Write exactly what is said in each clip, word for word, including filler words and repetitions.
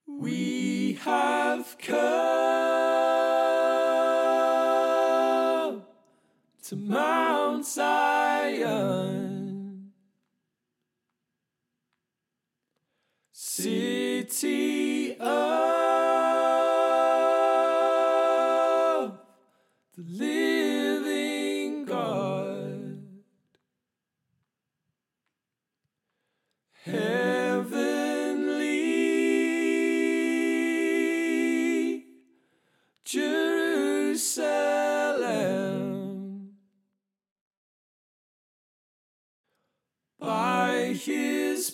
We have come to Mount Zion, city of the living God. Heavenly Jerusalem, by his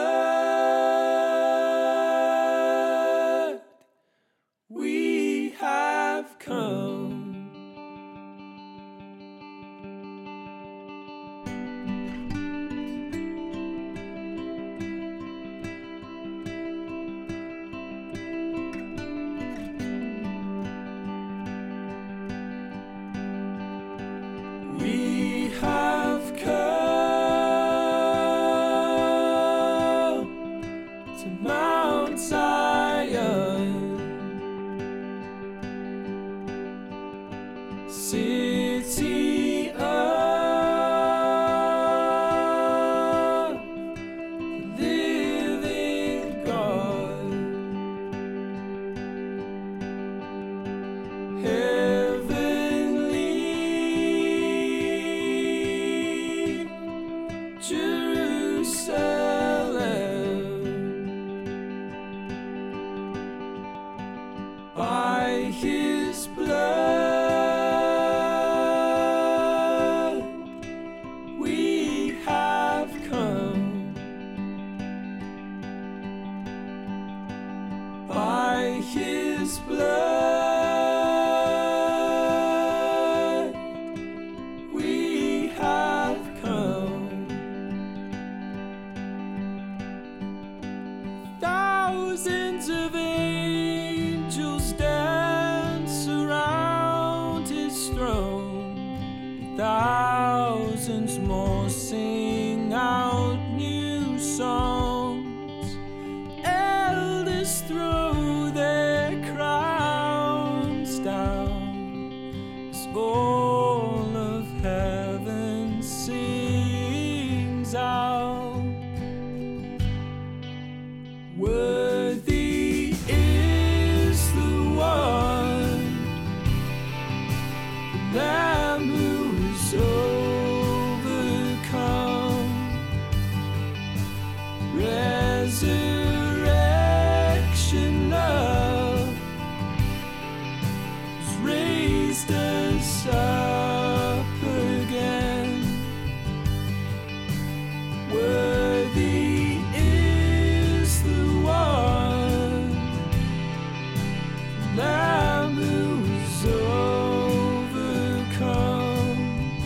blood we have come. We have come to Mount Zion, city of the living God. Jerusalem, by his blood we have come. By his blood we have come. Thousands of angels dance around his throne, thousands more sing out new songs. Elders throw their crowns down as all of heaven sings out. Worthy is the one, the Lamb who is overcome. Resurrection love has raised us up again. Worthy is the one, the Lamb who is overcome.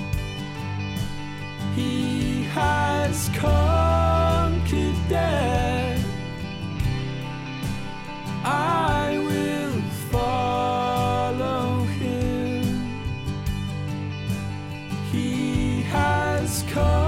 He has conquered death. I will follow him. He has conquered